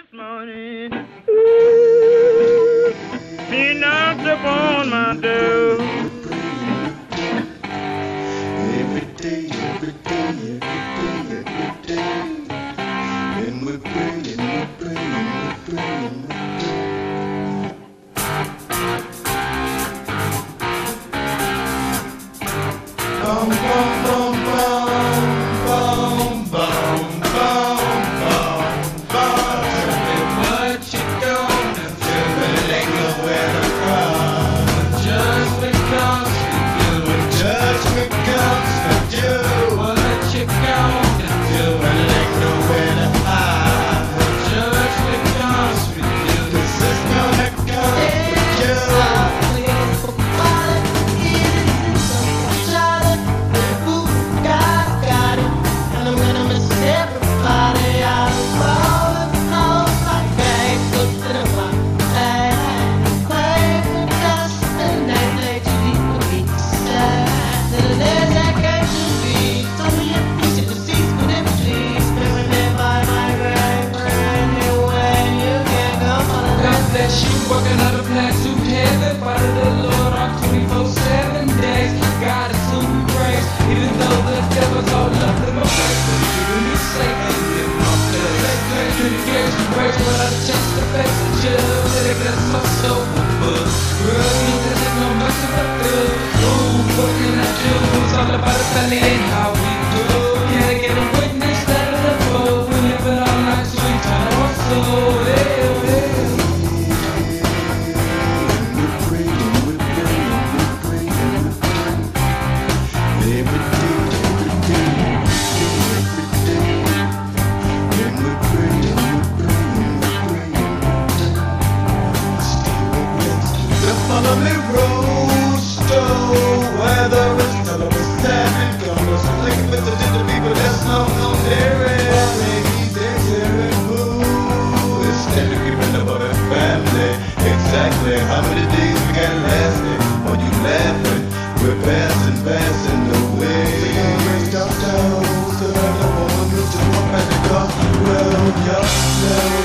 morning. Ooh, he knocked upon my door. Every day, every day, every day, every day. And we're praying, we're praying, we're praying, we're praying. Bum, bum, bum, bum, bum, bum, bum, bum. Tell me what you gonna do. It ain't nowhere to run. Judgment comes for you, and judgment comes for you. What you gonna do? It ain't nowhere to hide. Judgment comes for you, 'cause it's gonna come for you. Working on a plan to heaven, Father the Lord on 24/7 days. God is who we praise, even though the devil's all up in my face. But even you say, in my place, couldn't get you praise, but I changed the face of Jill. Let it bless my soul, but girl, you there's no mercy but good. Ooh, what can I do? It's all about the family and how we do. Can I get a witness that of the foe? We live it all night, so we turn our soul. Follow me, roaster, whether it's color or seven, colors, looking for the little people that's known on their end. Ladies, they're tearing boo. It's time to keep it about that family. Exactly how many days we got lasting? Are you laughing? We're passing away. We gonna raise our toes to the woman who just walk back the car. Well, y'all know.